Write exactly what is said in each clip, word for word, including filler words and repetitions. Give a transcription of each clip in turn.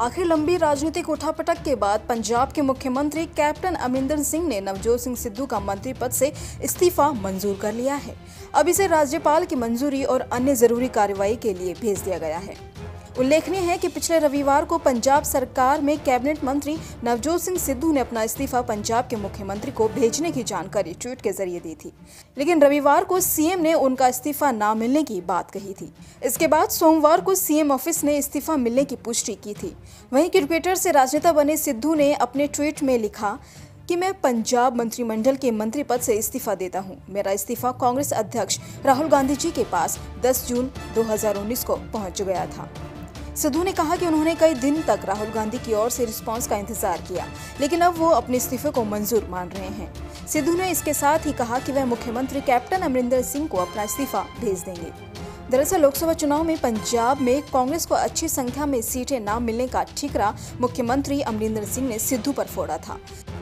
आखिर लंबी राजनीतिक उठापटक के बाद पंजाब के मुख्यमंत्री कैप्टन अमरिंदर सिंह ने नवजोत सिंह सिद्धू का मंत्री पद से इस्तीफा मंजूर कर लिया है। अब इसे राज्यपाल की मंजूरी और अन्य जरूरी कार्रवाई के लिए भेज दिया गया है। उल्लेखनीय है कि पिछले रविवार को पंजाब सरकार में कैबिनेट मंत्री नवजोत सिंह सिद्धू ने अपना इस्तीफा पंजाब के मुख्यमंत्री को भेजने की जानकारी ट्वीट के जरिए दी थी, लेकिन रविवार को सीएम ने उनका इस्तीफा ना मिलने की बात कही थी। इसके बाद सोमवार को सीएम ऑफिस ने इस्तीफा मिलने की पुष्टि की थी। वहीं क्रिकेटर से राजनेता बने सिद्धू ने अपने ट्वीट में लिखा कि मैं पंजाब मंत्रिमंडल के मंत्री पद से इस्तीफा देता हूं। मेरा इस्तीफा कांग्रेस अध्यक्ष राहुल गांधी जी के पास दस जून दो हज़ार उन्नीस को पहुंच गया था। सिद्धू ने कहा कि उन्होंने कई दिन तक राहुल गांधी की ओर से रिस्पांस का इंतजार किया, लेकिन अब वो अपने इस्तीफे को मंजूर मान रहे हैं। सिद्धू ने इसके साथ ही कहा कि वह मुख्यमंत्री कैप्टन अमरिंदर सिंह को अपना इस्तीफा भेज देंगे। दरअसल लोकसभा चुनाव में पंजाब में कांग्रेस को अच्छी संख्या में सीटें न मिलने का ठीकरा मुख्यमंत्री अमरिंदर सिंह ने सिद्धू पर फोड़ा था।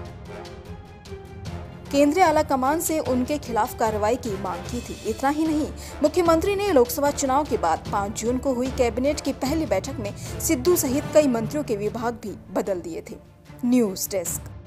केंद्रीय आला कमान से उनके खिलाफ कार्रवाई की मांग की थी। इतना ही नहीं, मुख्यमंत्री ने लोकसभा चुनाव के बाद पाँच जून को हुई कैबिनेट की पहली बैठक में सिद्धू सहित कई मंत्रियों के विभाग भी बदल दिए थे। News desk.